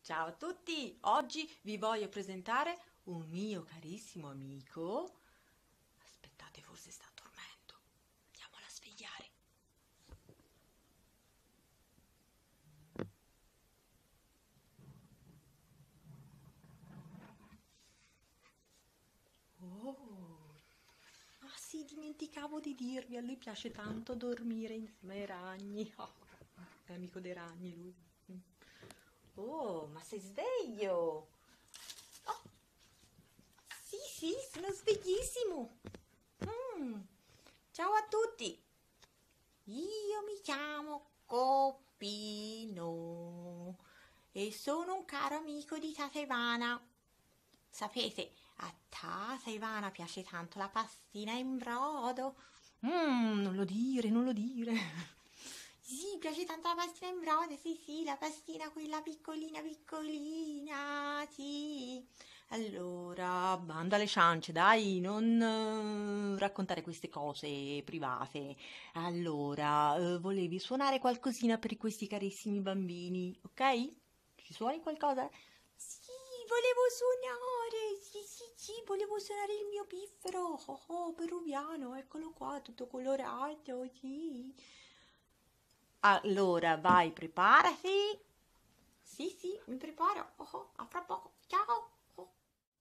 Ciao a tutti! Oggi vi voglio presentare un mio carissimo amico. Aspettate, forse sta dormendo. Andiamola a svegliare. Oh! Ah sì, dimenticavo di dirvi, a lui piace tanto dormire insieme ai ragni. Oh, è amico dei ragni lui. Oh, ma sei sveglio? Oh, sì, sono sveglissimo. Mm. Ciao a tutti, io mi chiamo Copino e sono un caro amico di tata Ivana. Sapete, a tata Ivana piace tanto la pastina in brodo. Non lo dire, non lo dire. Sì, piace tanto la pastina in brodo, sì, la pastina quella piccolina piccolina, sì. Allora, bando alle ciance, dai, non raccontare queste cose private. Allora, volevi suonare qualcosina per questi carissimi bambini, ok? Ci suoni qualcosa? Sì, volevo suonare, sì, volevo suonare il mio piffero, peruviano, eccolo qua, tutto colorato, sì. Allora, vai, preparati. Sì, mi preparo. A fra poco. Ciao. Oh.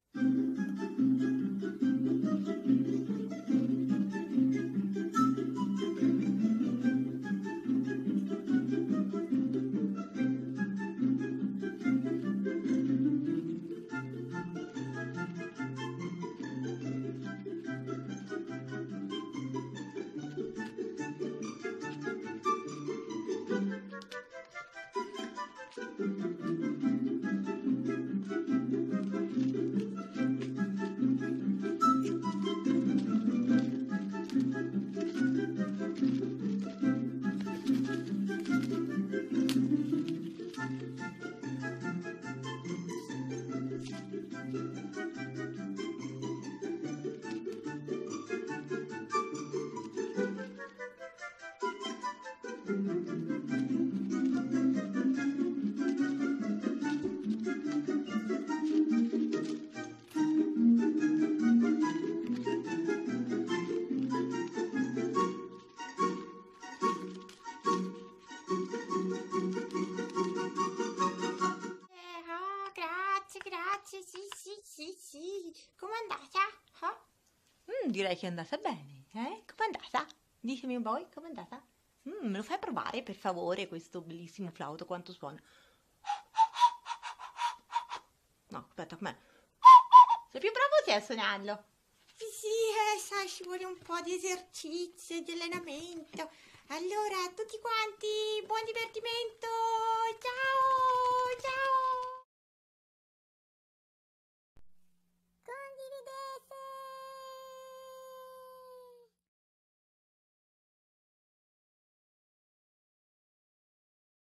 Grazie, sì. Com'è andata? Ah? Direi che è andata bene, eh? Com'è andata? Ditemi un po', com'è andata? Me lo fai provare, per favore, questo bellissimo flauto, quanto suona? No, aspetta, com'è? Sei più bravo te a suonarlo? Sì, sai, ci vuole un po' di esercizio, di allenamento. Allora, tutti quanti, buon divertimento!